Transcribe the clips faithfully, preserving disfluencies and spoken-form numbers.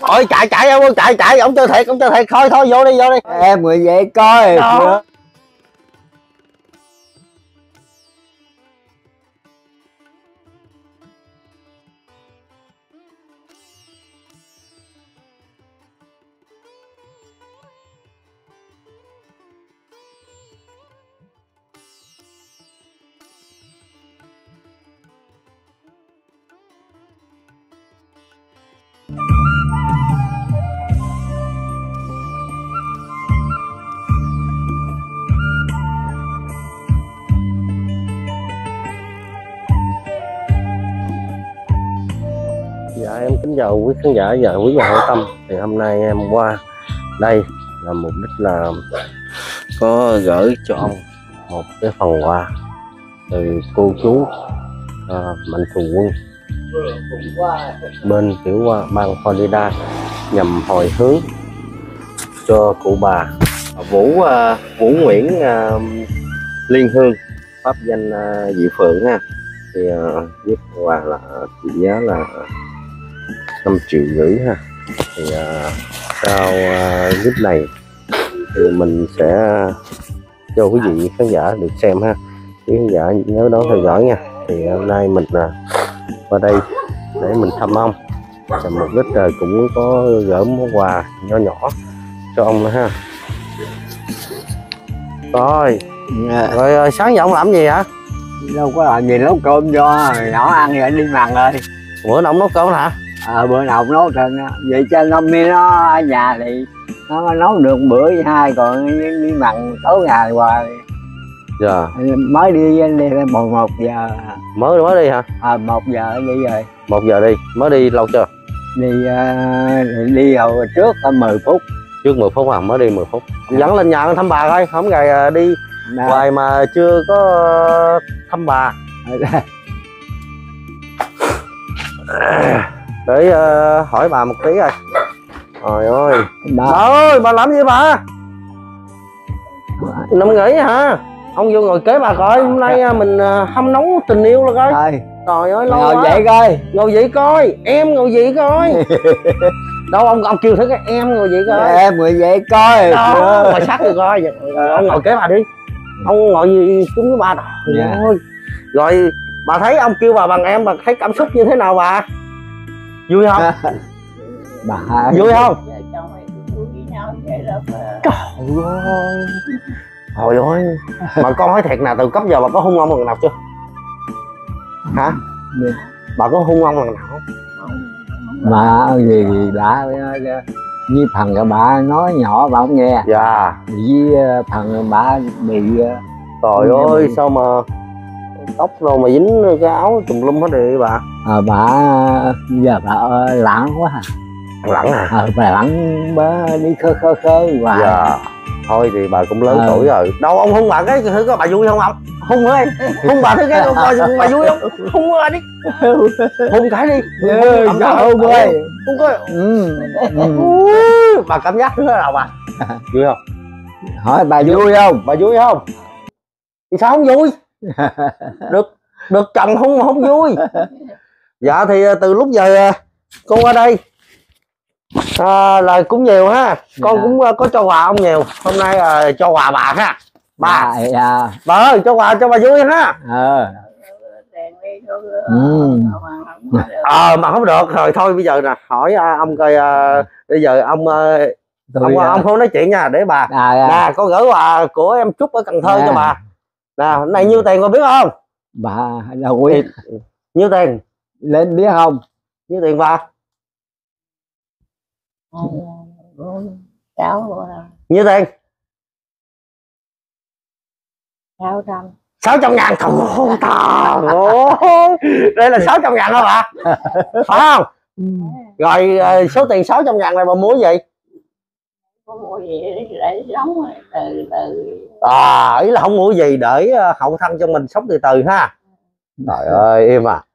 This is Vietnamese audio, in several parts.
Ôi chạy chạy em chạy chạy, ông chơi thiệt, ông chơi thiệt, thôi thôi vô đi vô đi. Em người vậy coi. Dạ em kính chào quý khán giả và quý nhà hảo tâm. Thì hôm nay em qua đây là mục đích là có gửi cho ông một cái phần quà từ cô chú à, Mạnh Thường Quân bên tiểu qua bang Florida nhằm hồi hướng cho cụ bà Vũ uh, Vũ Nguyễn uh, Liên Hương, pháp danh uh, Dị Phượng ha. Thì uh, với quà là trị giá là năm triệu rưỡi ha. Thì uh, sau uh, clip này thì mình sẽ cho quý vị khán giả được xem ha. Quý khán giả nhớ đón theo dõi nha. Thì hôm nay mình uh, qua đây để mình thăm ông, và mục đích uh, cũng có gửi món quà nho nhỏ cho ông nữa ha. Rồi Dạ. rồi, rồi sáng giờ ông làm gì hả? Đâu có làm gì, nấu cơm cho nhỏ ăn rồi đi mặn rồi. Bữa nào ông nấu cơm hả? À, bữa nào nấu cơm vậy cho nó mi nó ở nhà thì nó nấu được bữa với hai, còn đi mặn tối ngày hoài. Dạ. Mới đi đi một một giờ. Mới mới đi hả? À, một giờ đi rồi. Một giờ đi, mới đi lâu chưa? Đi uh, đi hồi trước mười phút. Trước mười phút à, mới đi mười phút. Ông dẫn lên nhà thăm bà coi, không ngày đi Đã. hoài mà chưa có thăm bà. Để uh, hỏi bà một tí rồi. Trời ơi bà. bà ơi, bà làm gì bà? Nằm nghỉ hả? Ông vô ngồi kế bà coi, hôm nay mình uh, hâm nóng tình yêu là coi. Rồi. Trời ơi lâu ngồi quá. vậy coi. Ngồi vậy coi, em ngồi vậy coi. Đâu ông ông kêu thử cái em ngồi vậy coi. Em ngồi vậy coi. Đó, ngồi sát rồi coi. Ông ngồi kế bà đi. Ông ngồi gì chúng với bà. Trời yeah. ơi. Rồi bà thấy ông kêu bà bằng em, bà thấy cảm xúc như thế nào bà? Vui không? Bà vui không? Trời ơi. Trời ơi. Mà con hỏi thiệt nè, từ cấp giờ bà có hung ông lần nào chưa? Hả? Yeah. Bà có hung ông lần nào không? Mà gì thì bà với phần của bà nói nhỏ bà không nghe. Dạ. Với phần bà bị. Trời ơi sao mà tóc đâu mà dính cái áo tùm lum hết đi bà. À, bà giờ bà lẳng quá à. Lẳng à? Ờ, bà lẳng bà đi khơ khơ khơ hoài. Dạ. Thôi thì bà cũng lớn à. tuổi rồi. Đâu ông hung bà cái thử coi bà vui không ông? Hung ơi, hung bà thử cái coi bà vui không? Hung bà đi. Hung cái đi. Ừ, hung ơi. Hung coi. Ừ. Ừ. Bà cảm giác thế nào bà? Vui không? Hỏi bà vui, vui không? Bà vui không? Thì sao không vui? Được được chồng hung mà không vui. Dạ thì từ lúc giờ con qua đây à, lời cũng nhiều ha. Con dạ. cũng có cho quà ông nhiều. Hôm nay à, cho quà bà ha. Bà dạ, dạ. Bà ơi cho quà cho bà vui ha. Ờ ừ. à, mà không được rồi thôi bây giờ nè hỏi à, ông coi à, bây giờ ông à, ông, à, ông không nói chuyện nha để bà à, dạ. Nè con gửi quà của em Trúc ở Cần Thơ dạ. cho bà nè. Này nhiêu tiền con biết không? Bà đâu biết. Nhiêu tiền lên biết không? Nhiêu tiền bà? Cháu nhiêu tiền? sáu trăm. Sáu trăm ngàn. Trời ơi, đây là sáu trăm ngàn hả bà? Phải không? Ừ. Rồi số tiền sáu trăm ngàn này bà mua gì? Có mua gì để sống từ từ. À ý là không mua gì để hậu thân cho mình sống từ từ ha. Trời ơi im à.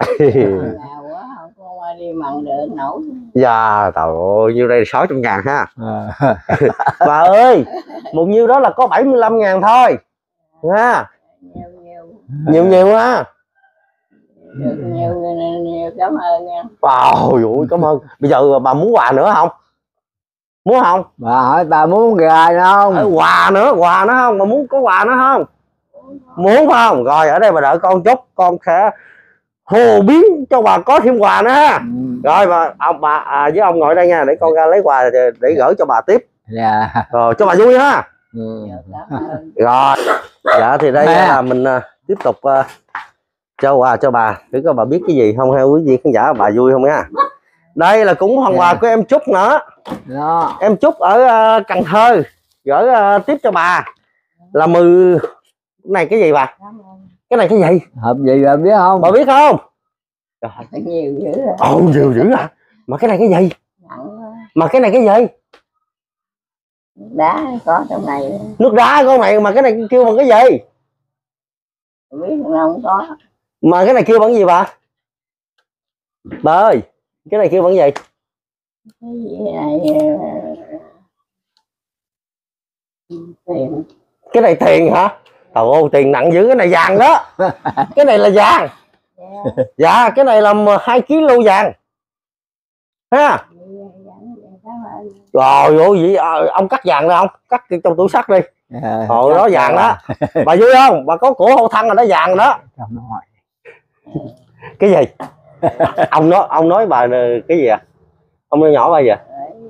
Đi mặn được nổi. Dạ trời ơi nhiêu đây là sáu trăm ngàn ha. À. Bà ơi một nhiêu đó là có bảy mươi lăm ngàn thôi nha. Nhiều nhiều nhiều nhiều ha. Được nhiều, nhiều cảm ơn nha. Ôi ôi cảm ơn. Bây giờ bà muốn quà nữa không? Muốn không? Bà hỏi bà muốn gà không? Ờ, quà nữa, quà nữa không? Bà muốn có quà nữa không? Muốn phải không? Rồi ở đây bà đợi con chút, con sẽ hồ biến cho bà có thêm quà nữa ha. Ừ. Rồi bà ông bà à, với ông ngồi đây nha, để con ra lấy quà để, để gửi cho bà tiếp. Dạ. Rồi cho bà vui ha. Ừ. Rồi dạ thì đây à. là mình uh, tiếp tục uh, cho quà cho bà, để coi bà biết cái gì không, hay quý vị khán giả bà vui không nha. Đây là cũng phần quà của em Trúc nữa. Đó. Em Trúc ở uh, Cần Thơ gửi uh, tiếp cho bà là mười cái này cái gì bà? Cái này cái gì? Hộp gì bà biết không? Bà biết không? Nhiều dữ rồi. Ồ nhiều dữ à. Mà cái này cái gì? Mà cái này cái gì? Đá có trong này. Nước đá con này, mà cái này kêu bằng cái gì? Không biết không có. Mà cái này kêu bằng gì bà? Bà ơi, cái này kêu bằng gì? Cái gì này? Tiền. Cái này tiền hả? Trời ơi, tiền nặng dữ, cái này vàng đó. Cái này là vàng. Yeah. Dạ, cái này là hai ki lô vàng. Ha. Rồi ôi vậy ông cắt vàng ra không? Cắt trong tủ sắt đi. Hồi đó vàng đó. Bà vui không? Bà có cổ hô thân rồi đó, vàng đó. Cái gì? Ông nói ông nói bà cái gì à? Ông nói nhỏ bà gì à?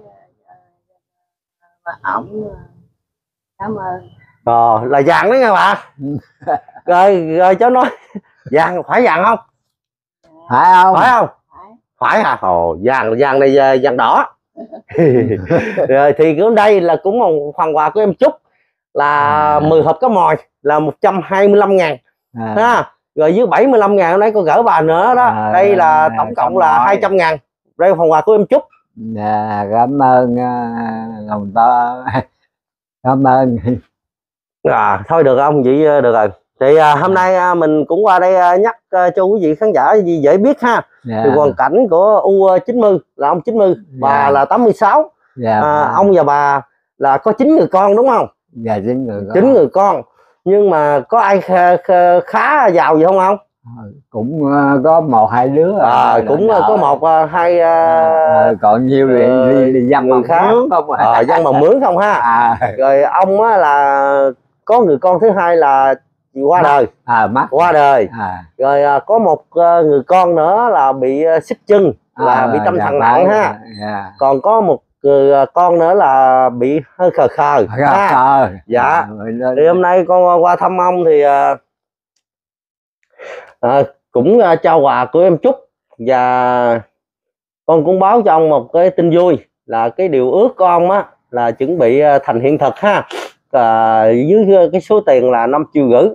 Ông cảm ơn. Ờ, là vàng đó nha bà. Rồi rồi cháu nói vàng phải vàng không? Phải không? Phải không? Phải, phải hả? Ồ, vàng vàng này vàng đỏ. Rồi thì cũng đây là cũng một phần quà của em Trúc là à. mười hộp cá mòi là một trăm hai mươi lăm ngàn à. Ha. Rồi dưới bảy mươi lăm ngàn hôm nay con gửi bà nữa đó. À, đây là tổng cộng là hai trăm ngàn. Đây là phần quà của em Trúc. Dạ, cảm ơn uh, lòng to. Cảm ơn. À, thôi được không? Vậy được rồi. Thì à, hôm nay à, mình cũng qua đây à, nhắc à, cho quý vị khán giả gì dễ biết ha. Yeah. Thì hoàn cảnh của U chín mươi là ông chín mươi, bà yeah. là tám mươi sáu. Yeah. À, ông và bà là có chín người con đúng không? Dạ yeah, chín người con. chín người con. Nhưng mà có ai khá, khá, khá giàu gì không không? Cũng uh, có một hai đứa. À, cũng có một uh, hai uh, à, còn nhiều thì đi, đi dăm bằng mướn không à. À, dăm bằng mướn không ha. À. Rồi ông á là có người con thứ hai là qua đời. À, mắt qua đời. À. Rồi à, có một uh, người con nữa là bị uh, xích chân, là à, bị tâm dạ, thần nặng ha. Dạ. Còn có một người uh, con nữa là bị hơi khờ khờ. Ha. Khờ. Dạ. À, thì hôm nay con qua thăm ông thì uh, uh, cũng uh, trao quà của em Trúc, và con cũng báo cho ông một cái tin vui là cái điều ước của ông á là chuẩn bị uh, thành hiện thực ha. À, dưới cái số tiền là năm triệu rưỡi,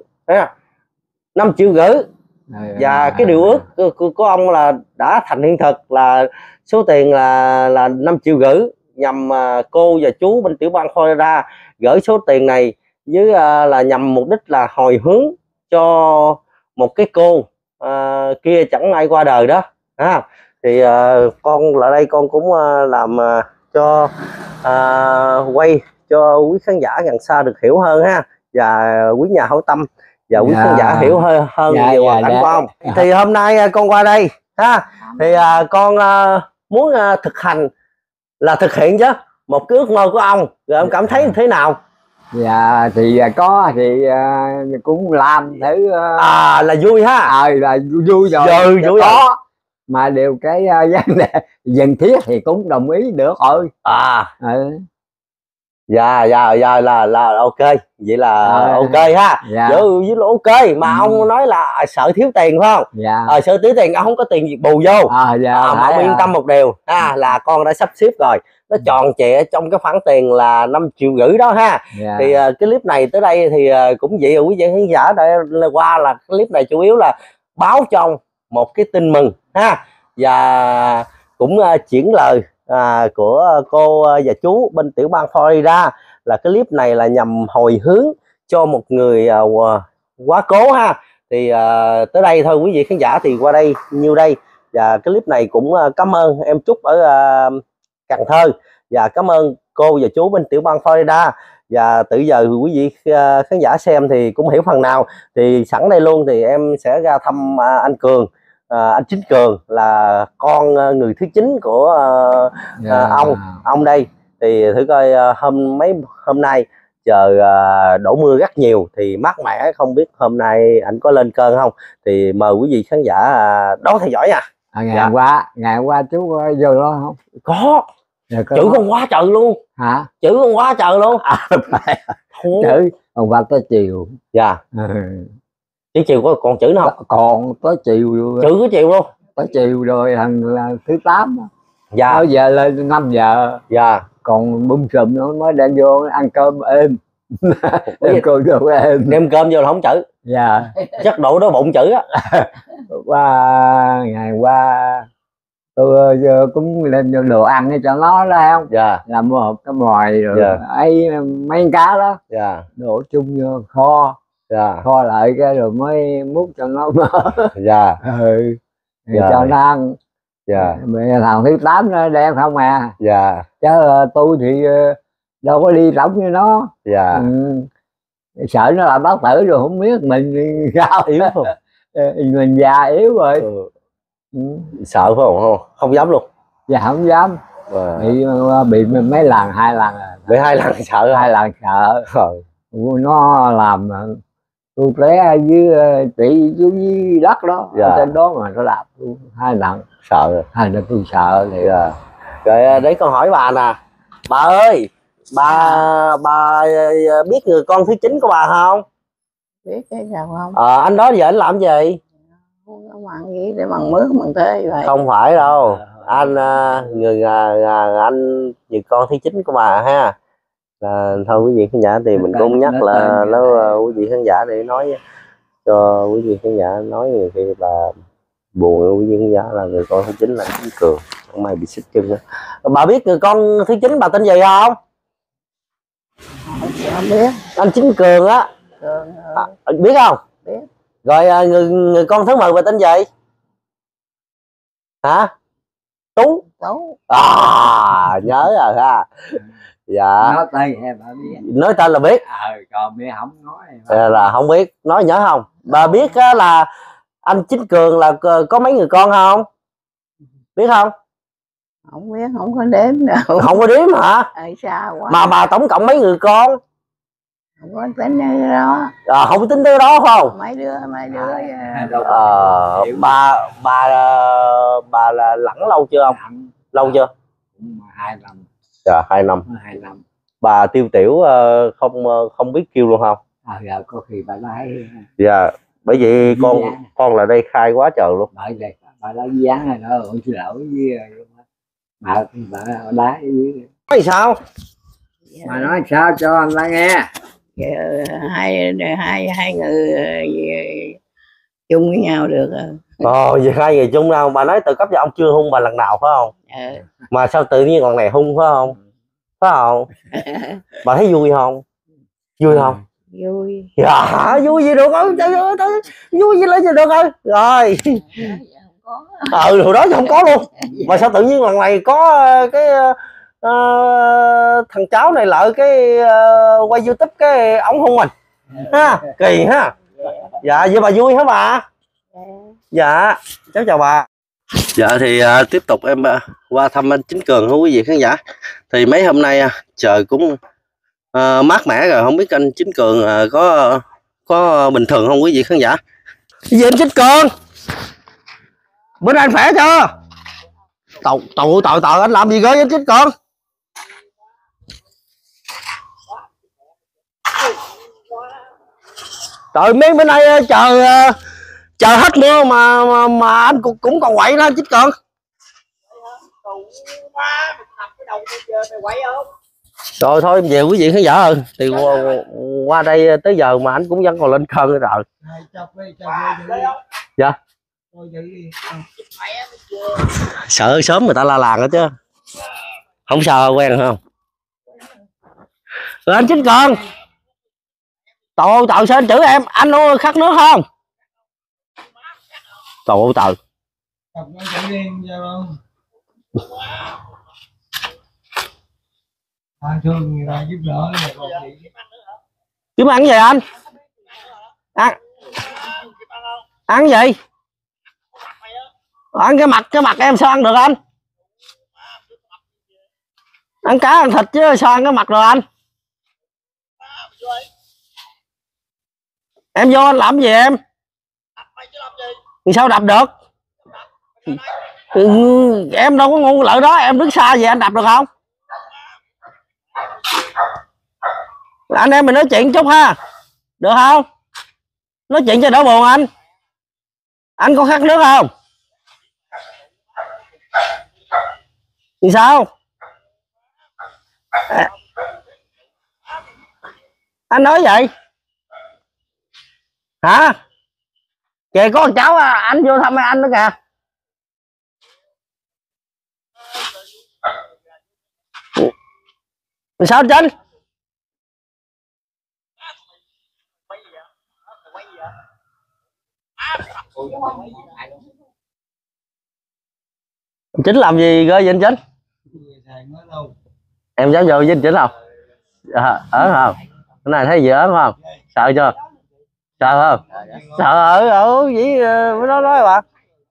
năm triệu rưỡi, và cái điều ước của, của ông là đã thành hiện thực là số tiền là là năm triệu rưỡi, nhằm uh, cô và chú bên tiểu bang Florida gửi số tiền này với uh, là nhằm mục đích là hồi hướng cho một cái cô uh, kia chẳng ai qua đời đó. À, thì uh, con lại đây con cũng uh, làm uh, cho uh, quay cho quý khán giả gần xa được hiểu hơn ha, và quý nhà hảo tâm và quý dạ. khán giả hiểu hơn hơn dạ, về hoàn dạ, cảnh dạ. của ông. Dạ. Thì hôm nay con qua đây ha, thì uh, con uh, muốn uh, thực hành là thực hiện chứ một cái ước mơ của ông, rồi ông cảm thấy thế nào? Dạ thì có thì uh, cũng làm thử uh, à là vui ha. À, là vui rồi. Vui, vui có rồi. Mà đều cái uh, vấn đề dân thiết thì cũng đồng ý được thôi. À ừ. Dạ dạ dạ là là ok, vậy là à, ok ha. Dạ. Với là ok mà ừ. Ông nói là sợ thiếu tiền phải không? Dạ. À, sợ thiếu tiền ông không có tiền gì bù vô. À, dạ, à, mà ông yên tâm một điều ha, là con đã sắp xếp rồi, nó tròn trịa trong cái khoản tiền là năm triệu rưỡi đó ha. Dạ. Thì uh, cái clip này tới đây thì uh, cũng vậy rồi quý vị khán giả, đã qua là cái clip này chủ yếu là báo cho ông một cái tin mừng ha, và cũng uh, chuyển lời À, của cô và chú bên tiểu bang Florida là cái clip này là nhằm hồi hướng cho một người uh, quá cố ha. Thì uh, tới đây thôi quý vị khán giả, thì qua đây nhiêu đây, và cái clip này cũng uh, cảm ơn em Trúc ở uh, Cần Thơ, và cảm ơn cô và chú bên tiểu bang Florida. Và từ giờ quý vị uh, khán giả xem thì cũng hiểu phần nào, thì sẵn đây luôn thì em sẽ ra thăm uh, anh Cường à, anh Chính Cường là con người thứ chín của uh, yeah. ông ông đây. Thì thử coi uh, hôm mấy hôm nay trời uh, đổ mưa rất nhiều thì mát mẻ, không biết hôm nay anh có lên cơn không, thì mời quý vị khán giả uh, đón theo dõi nha. À, ngày dạ. qua ngày qua chú có vô đó không? Có, dạ, có chữ đó. con quá trời luôn. Hả? Chữ con quá trời luôn. À, chữ hôm qua tới chiều. Dạ. Ừ. Chứ chiều có còn chữ nào? Còn tới chiều luôn. Chữ có chiều luôn. Tới chiều rồi thằng là thứ tám. Dạ. Bây giờ lên năm giờ. Dạ. Còn bum sùm nó mới đem vô ăn cơm êm. Đem cơm vô êm. Đem cơm vô là không chữ. Dạ. Chắc độ đó bụng chữ á. Qua ngày qua tôi cũng lên vô đồ ăn cho nó đó không. Dạ. Làm một cái mồi rồi dạ. ấy mấy cá đó. Dạ. Đổ chung vô kho. Dạ. Kho lại cái rồi mới múc cho nó mỡ. Dạ. Ừ. Dạ. Cho nó ăn. Dạ. Thằng thứ tám nó đem không à. Dạ. Chứ uh, tôi thì uh, đâu có đi tổng như nó. Dạ. Ừ. Sợ nó là bác tử rồi không biết mình sao yếu không. Mình già yếu rồi. Ừ. Ừ. Sợ phải không? Không, không dám luôn. Dạ không dám. À. Bị bị mấy lần hai lần à. Bị hai lần sợ. Hai lần sợ. Ừ. Nó làm tôi té với chị dưới đất đó. Dạ. Ở trên đó mà nó đạp hai lần. Sợ rồi. Hai lần tôi sợ thì dạ. Rồi đấy con hỏi bà nè. Bà ơi, bà bà biết người con thứ chín của bà không? Biết cái sao không? Ờ, anh đó giờ anh làm gì? Không có bằng gì để bằng mướn bằng thế vậy. Không phải đâu. Anh người anh người con thứ chín của bà ha. Là thôi quý vị khán giả thì mình cũng nhắc là nó quý vị khán giả để nói cho quý vị khán giả, nói nhiều khi bà buồn, quý vị khán giả là người con thứ chín là Chính Cường, không may bị xích chân đó. Bà biết người con thứ chín bà tên gì không? Không biết. Anh Chính Cường á. Cường, à, biết không? Biết. Rồi người người con thứ mười bà tên gì? Hả? Tú. Tú. À, nhớ rồi ha. Dạ. Nói tên em bà biết. Nói tên là biết. À, còn biết không nói là, là không biết. Nói nhớ không? Bà biết á, là anh Chính Cường là có mấy người con không? Biết không? Không biết, không có đếm đâu. Không có đếm hả? À, sao quá. Mà bà tổng cộng mấy người con? Không có tính cái đó. À, không có tính tới đó không? Mấy đứa, mấy đứa. À, à, bà bà bà là lẳng lâu chưa không? Lâu chưa? Hai năm. Dạ, hai năm. Hai năm. Bà tiêu tiểu không không biết kêu luôn không? À, dạ, có khi bà nói. Dạ, bởi vì con dán. Con là đây khai quá trời luôn. Bởi vậy bà nói dán này đó, ôi xin lỗi với bà bà đá với. Nói sao? Mà nói sao cho anh ta nghe. Hai hai hai người chung với nhau được rồi. Ồ, vậy hai người chung đâu? Bà nói từ cấp cho ông chưa hung bà lần nào phải không? Ừ. Mà sao tự nhiên lần này hung phải không? Phải không? Bà thấy vui không? Vui không? Vui. Dạ, vui gì được không? Trời ơi, vui gì lên gì được không? Rồi. Ừ, hồi đó không có luôn. Mà sao tự nhiên lần này có cái uh, thằng cháu này lợi cái uh, quay YouTube cái ống hôn mình ha, kỳ ha. Dạ, vậy bà vui hả bà? Dạ, cháu chào bà. Dạ thì uh, tiếp tục em uh, qua thăm anh Chính Cường hả quý vị khán giả. Thì mấy hôm nay uh, trời cũng uh, mát mẻ rồi, không biết anh Chính Cường uh, có uh, có bình thường không quý vị khán giả. Cái gì anh Chính Cường? Bữa nay anh khỏe chưa? Tội tội tội tội anh làm gì ghê anh Chính Cường? Trời mấy bữa nay trời trời hết mưa mà mà, mà anh cũng, cũng còn quậy đó anh Chính Cường. Rồi thôi em về quý vị khán giả ơi. Thì qua, qua đây tới giờ mà anh cũng vẫn còn lên cơn rồi. Dạ. Sợ sớm người ta la làng đó chứ. Không sao, quen không? Rồi anh Chính Cường. Trời ơi trời, sao anh chửi em? Anh có khát nước không? Trời ơi trời. Kiếm ăn gì anh? Ăn ăn gì? Ăn cái mặt cái mặt em sao ăn được anh? Ăn cá ăn thịt chứ sao ăn cái mặt được anh? Em vô anh làm gì em? Sao đập được? Ừ, em đâu có ngu lợi đó, em đứng xa vậy anh đập được không? Anh em mình nói chuyện chút ha, được không? Nói chuyện cho đỡ buồn anh. Anh có khát nước không? Thì sao? À, anh nói vậy hả? Kìa có con cháu à, anh vô thăm anh nữa kìa. Sao anh Trinh? Chính làm gì ghê vậy anh Chính? Em dám vô với anh Chính không? À, ở không? Cái này thấy gì ớn không? Sợ chưa? Sợ không? Sợ ở ở vậy mới nói nói bà.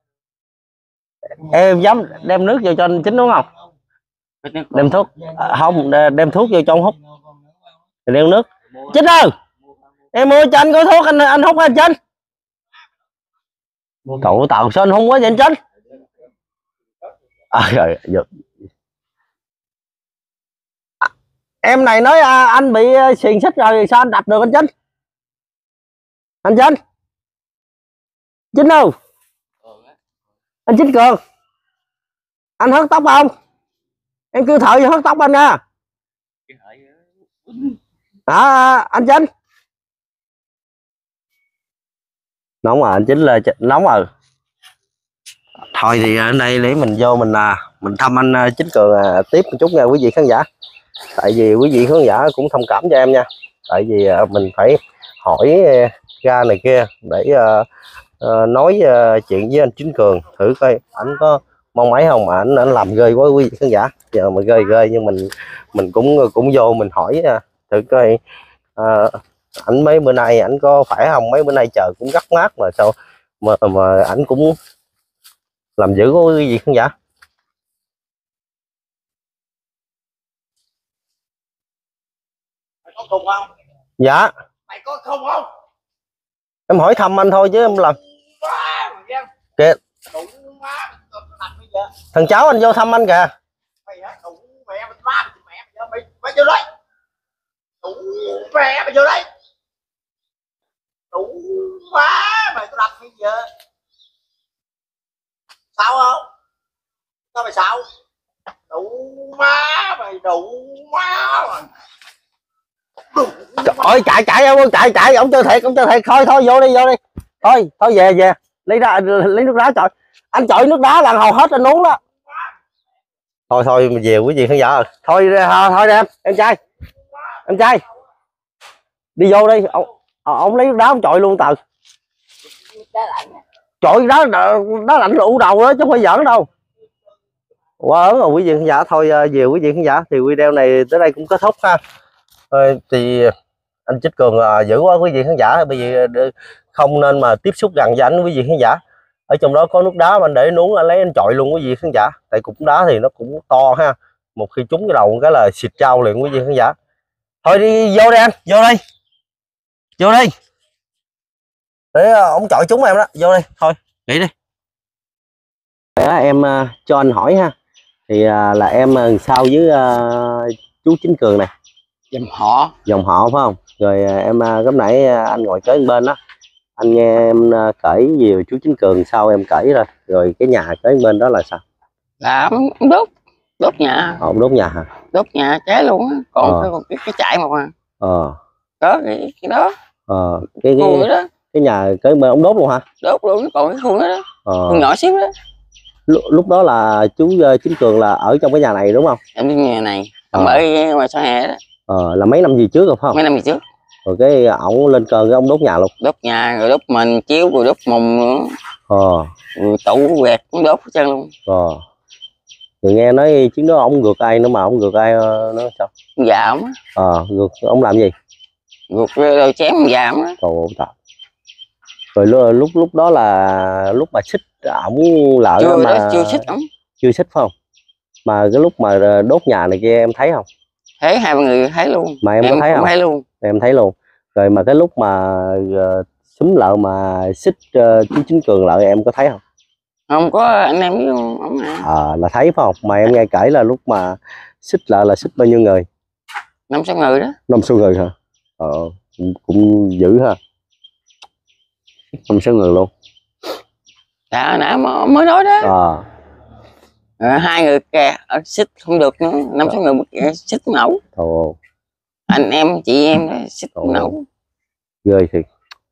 Em dám đem nước vô cho anh Chính đúng không? Đem thuốc à, không đem thuốc vô cho ông hút. Đem nước. Chính ơi, em mua cho anh có thuốc anh anh hút anh Chính. Cậu tạo sao anh hung quá vậy anh Chính? À, rồi, được. À, em này nói à, anh bị xiềng xích rồi sao anh đập được anh Chính? Anh Chính? Chính đâu? Anh Chính Cường. Anh hớt tóc không? Em kêu thợ hớt tóc anh nha. À, anh Chính. Nóng rồi anh Chính là nóng rồi. Thôi thì ở đây để mình vô mình à mình thăm anh Chính Cường à, tiếp một chút nha quý vị khán giả. Tại vì quý vị khán giả cũng thông cảm cho em nha. Tại vì à, mình phải hỏi ra này kia để à, à, nói à, chuyện với anh Chính Cường thử coi ảnh có mong mấy không mà ảnh ảnh làm ghê quá quý vị khán giả. Giờ mà ghê ghê nhưng mình mình cũng cũng vô mình hỏi à, thử coi à, ảnh mấy bữa nay ảnh có khỏe không, mấy bữa nay trời cũng gắt mát mà sao mà mà ảnh cũng làm dữ quá quý vị khán giả. Mày có khùng không? Dạ. Mày có khùng không? Em hỏi thăm anh thôi chứ em làm. Kìa. Thằng cháu anh vô thăm anh kìa. Mày hả? Đủ mẹ mày ba mẹ mày mày mày vô đây. Đủ mẹ mày vô đây. Đủ má mày có đập bây giờ. Sao không? Sao mày sao? Đủ má mày đủ má mày. Trời ơi chạy chạy em ơi chạy chạy ông chơi thiệt ông chơi thiệt thôi thôi vô đi vô đi thôi thôi về về lấy ra lấy nước đá trời anh chọi nước đá là hầu hết anh uống đó. Thôi thôi mình về quý vị khán giả rồi thôi thôi, thôi đi em em trai em trai đi vô đi ông ông lấy nước đá ông chọi luôn tờ chọi đá đá lạnh ủ đầu đó chứ không phải giỡn đâu. Quá ớn rồi quý vị khán giả. Thôi về quý vị khán giả thì video này tới đây cũng kết thúc ha. Thôi thì anh Chính Cường à, dữ quá quý vị khán giả, bây giờ không nên mà tiếp xúc gần với anh quý vị khán giả. Ở trong đó có nước đá mà anh để uống anh lấy anh chọi luôn quý vị khán giả. Tại cục đá thì nó cũng to ha, một khi trúng cái đầu cái là xịt trao liền quý vị khán giả. Thôi đi vô đi anh, vô đây vô đây để ông chọi trúng em đó, vô đây thôi nghỉ đi. Để em uh, cho anh hỏi ha, thì uh, là em uh, sao với uh, chú Chính Cường này? Dòng họ. Dòng họ phải không? Rồi em lúc nãy anh ngồi kế bên đó, anh nghe em kể gì chú Chính Cường sau em kể rồi. Rồi cái nhà kế bên đó là sao? Là ông đốt đốt nhà. Ông đốt nhà hả? Đốt nhà cháy luôn á. Còn ờ. cái, cái cái chạy mà mà. Ờ. Đó cái, cái đó. Ờ. Cái cái, đó. Cái nhà kế bên ông đốt luôn hả? Đốt luôn, còn cái khu đó đó. Ờ. Khu nhỏ xíu đó. Lúc, lúc đó là chú Chính Cường là ở trong cái nhà này đúng không? Em đi nhà này. Ông ờ. ở ngoài xã hè đó. Ờ, là mấy năm gì trước rồi phải không? Mấy năm gì trước. Rồi cái ổng lên cơn cái ông đốt nhà luôn. Đốt nhà rồi đốt mình chiếu rồi đốt mùng nữa. Ờ. Rồi tủ quẹt cũng đốt hết trơn luôn. Ờ. Rồi nghe nói chuyến đó ông ngược ai nữa mà ông ngược ai nó sao? Dạ ổng á. Ờ, ngược ông làm gì? Ngược rồi chém già ổng á. Trời ơi. Rồi lúc lúc, lúc đó là lúc mà xích ổng lợn chưa mà đó, chưa xích ổng. chưa xích phải không? Mà cái lúc mà đốt nhà này kia em thấy không? Thấy hai ba người thấy luôn. Mà em, em có thấy cũng không? thấy luôn. Em thấy luôn. Rồi mà cái lúc mà uh, xúm lợn mà xích uh, chú Chính Cường lợn em có thấy không? Không có, anh em biết ổng à. À, là thấy phải không? Mà em nghe kể là lúc mà xích lợn là xích bao nhiêu người? Năm sáu người đó. Năm sáu người hả? Ờ, cũng, cũng dữ ha. Năm sáu người luôn. Dạ nãy mới nói đó. À. À, hai người kè xích không được nữa, năm sáu người xích nấu. Ồ. Anh em chị em đó xích nấu. Ghê thiệt.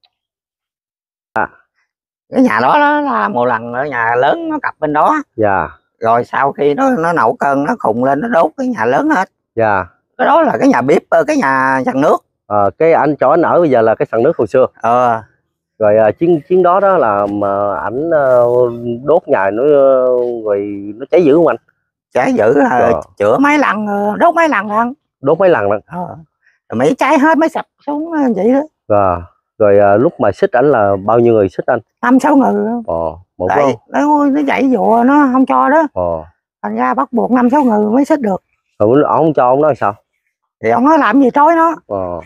À, cái nhà đó, đó là một lần ở nhà lớn nó cặp bên đó. Dạ. Rồi sau khi nó nó nổi cơn nó khùng lên nó đốt cái nhà lớn hết. Dạ. Cái đó là cái nhà bếp, cái nhà sàn nước. Ờ, cái anh cho anh ở bây giờ là cái sàn nước hồi xưa. Ờ. Rồi à, chiến chiến đó đó là mà ảnh uh, đốt nhà nó uh, rồi nó cháy dữ không anh? Cháy dữ là uh, chữa mấy lần, đốt mấy lần lần. Đốt mấy lần lần. Ờ. Rồi mấy cháy hết mới sập xuống vậy đó. Rồi, rồi à, lúc mà xích ảnh là bao nhiêu người xích anh? Năm sáu người. Ờ, một Tại, nó nó dạy dụa nó không cho đó. Ờ. Thành ra bắt buộc năm sáu người mới xích được. Rồi ông không cho ông nói sao? Thì ông nói làm gì trói nó. Ờ.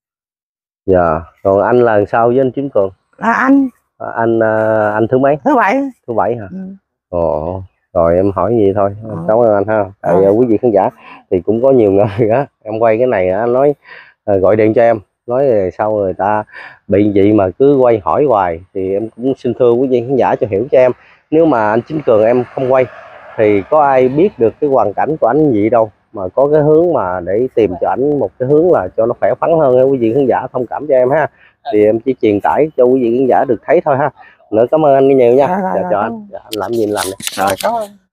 Dạ, còn anh là sao với anh Chính Cường? Là anh. À, anh uh, anh thứ mấy? Thứ bảy. Thứ bảy hả? Ừ. Ồ, rồi em hỏi gì thôi. Ừ. Cảm ơn anh ha. Tại Ừ. quý vị khán giả thì cũng có nhiều người á, em quay cái này anh nói uh, gọi điện cho em, nói sao người ta bị gì mà cứ quay hỏi hoài, thì em cũng xin thưa quý vị khán giả cho hiểu cho em. Nếu mà anh Chính Cường em không quay thì có ai biết được cái hoàn cảnh của anh gì đâu, mà có cái hướng mà để tìm cho ảnh một cái hướng là cho nó khỏe khoắn hơn ha quý vị khán giả, thông cảm cho em ha. Thì em chỉ truyền tải cho quý vị khán giả được thấy thôi ha. Nữa cảm ơn anh nhiều nha. Rồi, rồi, Dạ, rồi, cho rồi. anh. Dạ, anh làm gì anh làm nè. Rồi.